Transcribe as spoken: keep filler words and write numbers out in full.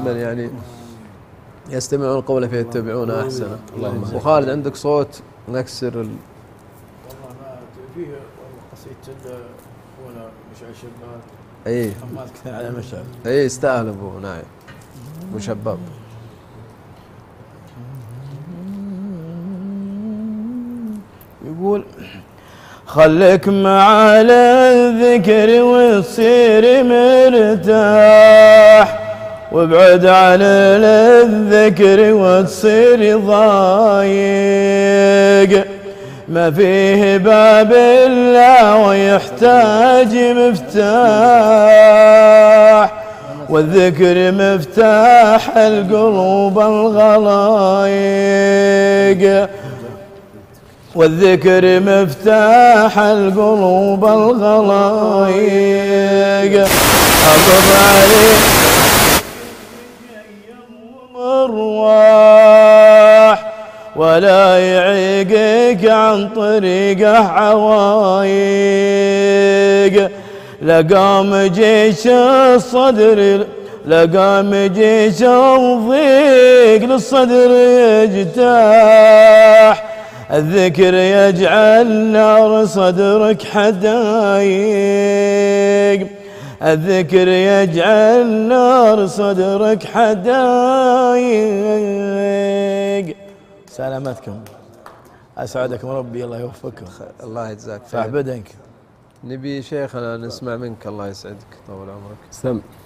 ممن يعني يستمعون القول فيتبعون احسنه. اللهم وخالد عندك صوت نكسر ال... والله ما فيه قصيدة وانا مشعل شباب. اي حماد كثير على مشعل. اي يستاهل ابو نايف ابو شباب. يقول خليك مع الذكر وتصير مرتاح، وابعد عن الذكر وتصير ضايق، ما فيه باب إلا ويحتاج مفتاح، والذكر مفتاح القلوب الغلايق، والذكر مفتاح القلوب الغلايق. أقض عليك مرواح ولا يعيقك عن طريقه عوايق، لقام جيش الصدر لقام جيش الضيق للصدر يجتاح، الذكر يجعل نار صدرك حدايق، الذكر يجعل نار صدرك حدايق. سلامتكم، أسعدكم ربي، الله يوفقكم. الله يجزاك صاحب بدنك. نبي شيخنا نسمع منك، الله يسعدك طول عمرك. سم